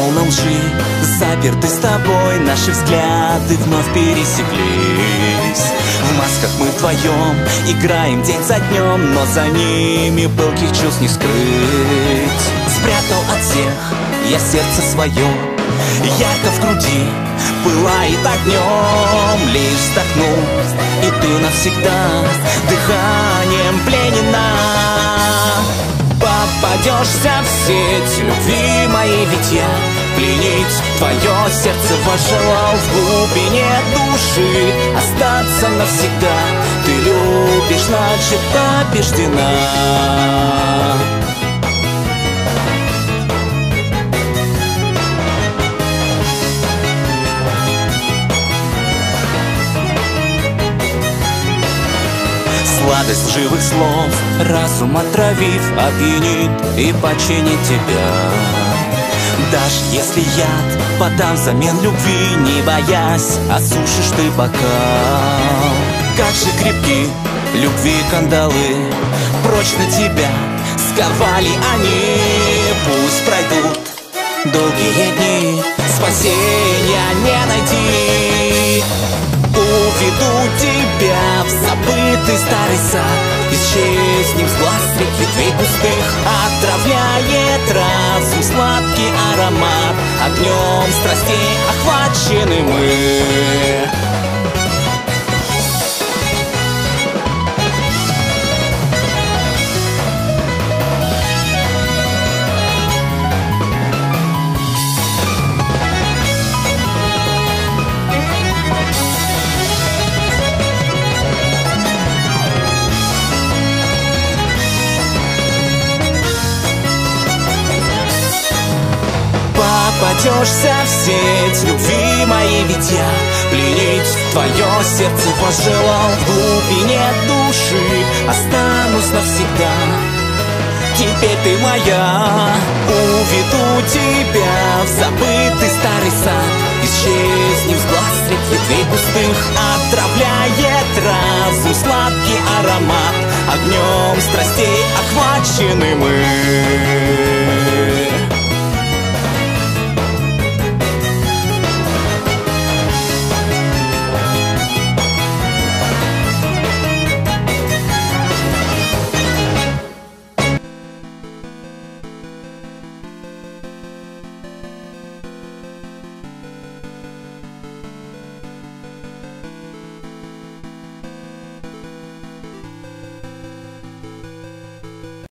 полном лжи заперты с тобой, наши взгляды вновь пересеклись. В масках мы вдвоем играем день за днем, но за ними пылких чувств не скрыть. Спрятал от всех я сердце свое, ярко в груди пылает огнем. Лишь вздохнул, и ты навсегда дыханием пленена. Попадешься в сеть любви моей, ведь я пленить твое сердце пожелал. В глубине души остаться навсегда. Ты любишь, значит побеждена. Сладость живых слов, разум отравив, опьянит и починит тебя. Даже если яд подам взамен любви, не боясь, осушишь ты бокал. Как же крепки любви кандалы, прочно тебя сковали они. Пусть пройдут долгие дни, спасения не найти. Уведу тебя в забытый старый сад, исчезнем с глаз средь ветвей густых. Отравляет разум сладкий аромат, огнем страстей охвачены мы. Попадешься в сеть любви моей, ведь я пленить твое сердце пожелал. В глубине души останусь навсегда. Теперь ты моя. Уведу тебя в забытый старый сад, исчезнем с глаз средь ветвей густых. Отравляет разум сладкий аромат, огнем страстей охвачены мы.